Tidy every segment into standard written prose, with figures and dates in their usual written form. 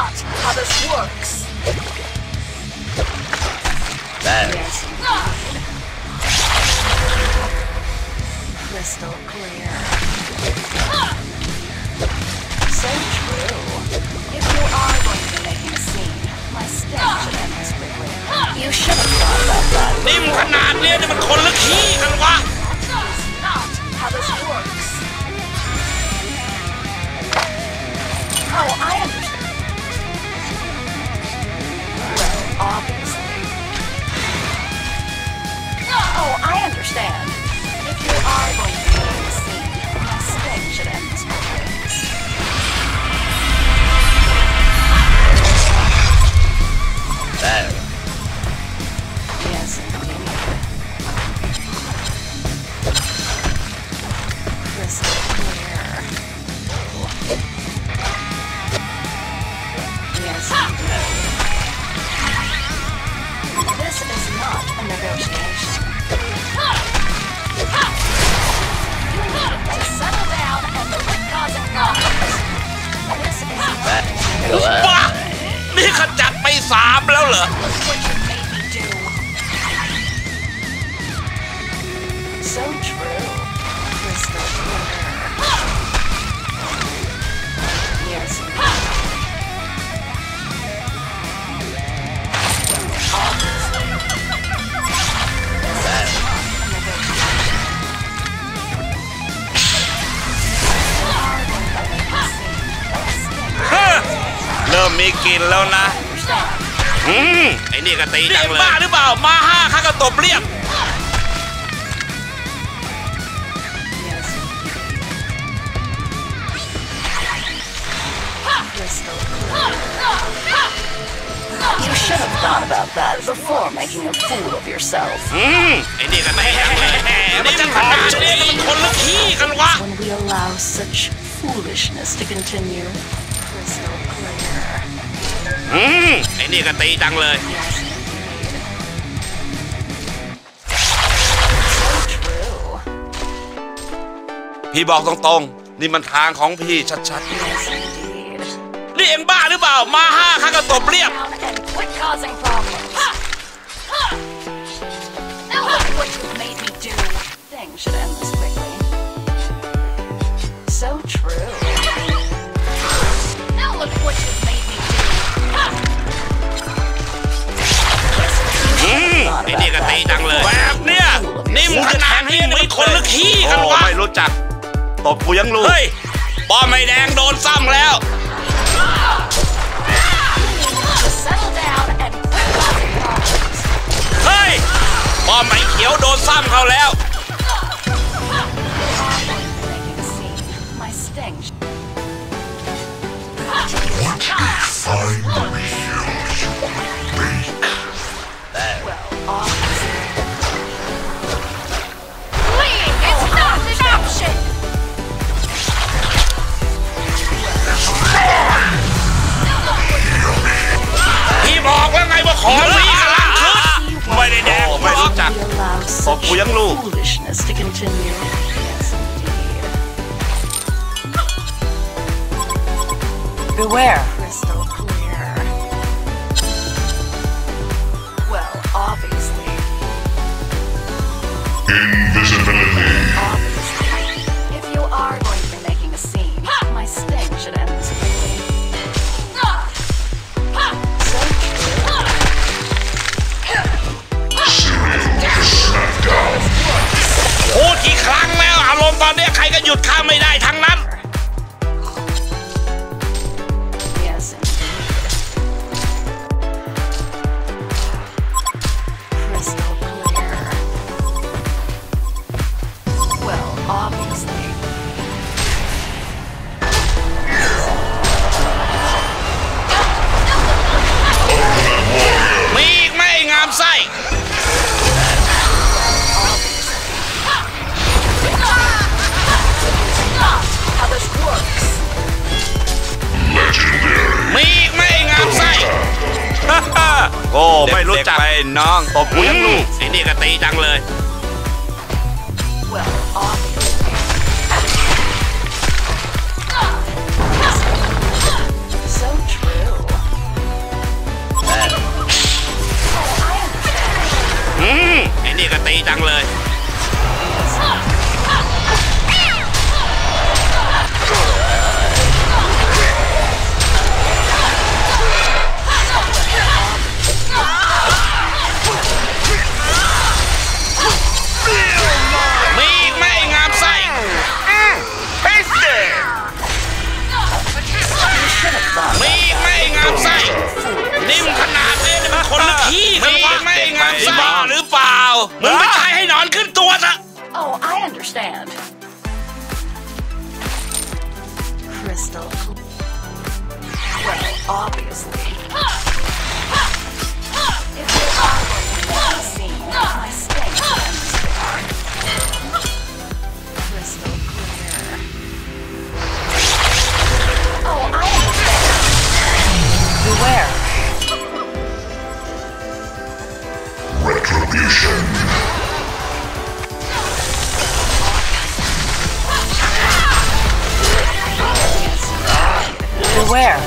not how this works. Yes, crystal clear. So true. If you are going to be making a scene, my stench should end this quickly. You should have thought about that. นิ่มขนาดนี้นี่มันคนหรือขี้กันวะ That is not how this works. Oh, I understand. Well, obviously. Oh, I understand. If you are going to be in the scene, my sting should end this quickly. There. Yes, indeed. Crystal clear. Yes, indeed. This is not a negotiation. You need to settle down and quit causing problems. This is not a negotiation. บ้านี่ขจัดไป3แล้วเหรอ What you made me do. So true. Crystal clear. Yes. เริ่มมีกลิ่นแล้วนะไอ้นี่ก็ตีจังเลยบ้าหรือเปล่ามา5ข้าก็ตบเรียบ You should have thought about that before making a fool of yourself. ไอ้นี่ก็ตีจังเลยมันจะขนาดนี้มันคนหรือขี้กันวะ When we allow such foolishness to continue, crystal clear. ไอ้นี่ก็ตีจังเลย Yes, indeed. So true. พี่บอกตรงๆนี่มันทางของพี่ชัด Yes, indeed. ๆนี่เอ็งบ้าหรือเปล่ามา5ข้าก็ตบเรียบ Down and quit causing problems. Now look what you've made me do. Things should end this quickly. So true. Now look what you've made me do. ไอ้นี่ก็ตีจังเลยแบบเนี้ยนิ่มขนาดนี้มันคนหรือขี้กันวะไม่รู้จักตบกูยังรู้เฮ้ยป้อมไอ้แดงโดนซ้ำแล้ว Just settle down and quit causing problems. เฮ้ยป้อมไอ้เขียวโดนซ้ำเขาแล้ว Making a scene. My sting. Finally hear you make. Well, obviously. Please, it's not an option. พี่บอกแล้วไงว่าของมีกำลังขึ้นไม่ได้แดงไม่รู้จักตบกูยังรู้ Foolishness to continue. Yes, indeed. Beware. Crystal clear. Well, obviously. Invisibility. Obviously. If you are going to be making a scene, my sting should end this quickly. So Smackdown. พูดกี่ครั้งแล้วอารมณ์ตอนนี้ใครก็หยุดข้าไม่ได้ทั้งนั้น Yes, indeed. Crystal clear. Well, obviously. มีอีกไหมไอ้งามไส้ Not how this works. Legendary. มีอีกไหมไอ้งามไส้ โอ้ไม่รู้จักไปน้องตบกูยังรู้ไอ้นี่ก็ตีจังเลย Well, obviously. So true. Crystal. Well, obviously. If you are going to make me seen, my stench crystal clear. Oh, I understand. Beware. Retribution. Beware.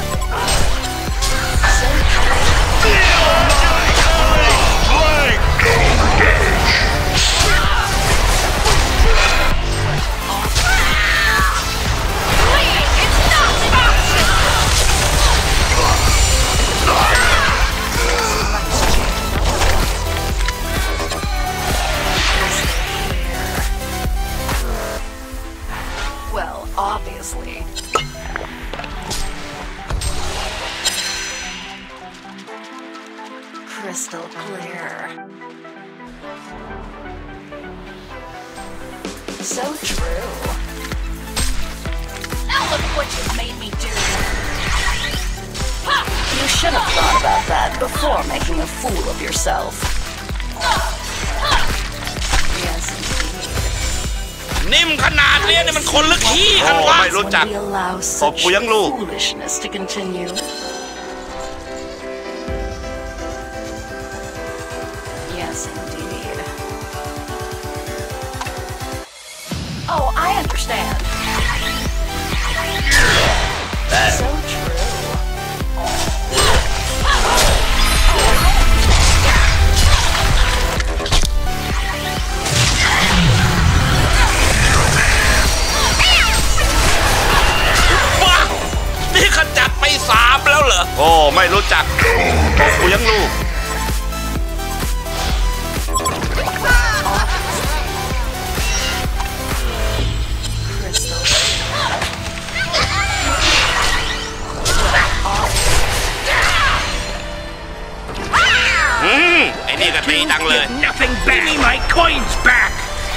Well, obviously. Crystal clear. So true. Now look what you've made me do. You should have thought about that before making a fool of yourself. Yes, indeed. นิ่มขนาดนี้นี่มันคนลึกขี้กันวะไม่รู้จัก We allow ตบ such กูยังลูก foolishness to continue. Yes, indeed. Oh, I understand. So true. Sạp แล้วเหรอโอ้ไม่รู้จักตบกูยังลูกไอ้นี่ก็ตีดังเลย Nothing back. Give me my coins back.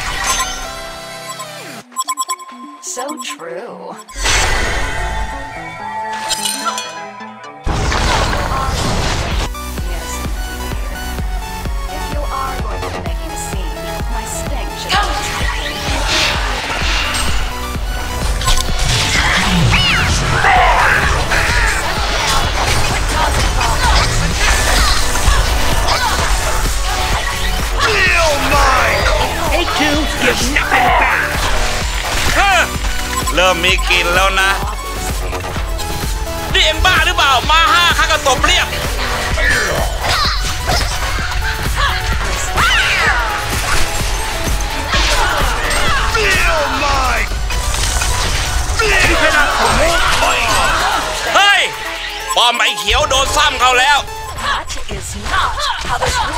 So true. Give nothing back. เริ่มมีกลิ่นแล้วนะนี่เอ็มบ้าหรือเปล่ามาห้าข้าก็ตบเรียบเฮ้ยปอมไอ้เขียวโดนซ้ำเขาแล้ว That is not how this works.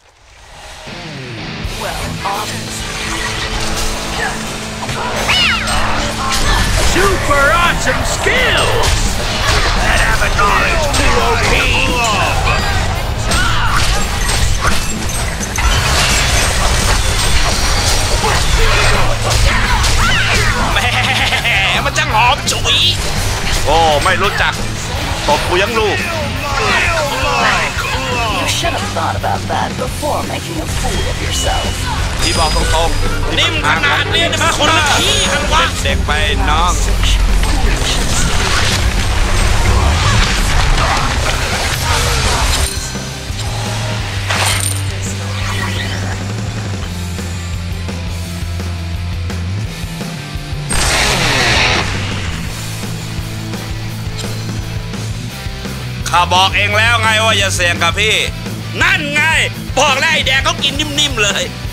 Well, obviously. Super awesome skills. That avatar is too OP. แหมมันจังหอมฉุยโอ้ไม่รู้จักตบกูยังลูก You should have thought about that before making a fool of yourself. ที่บอกตรงๆนิ่มขนาดนี้นี่มันคนละขี้กันวะเด็กไปน้อง ข้าบอกเองแล้วไงว่าอย่าเสี่ยงกับพี่นั่นไงบอกแล้วไอ้แดงเขากินนิ่มๆเลย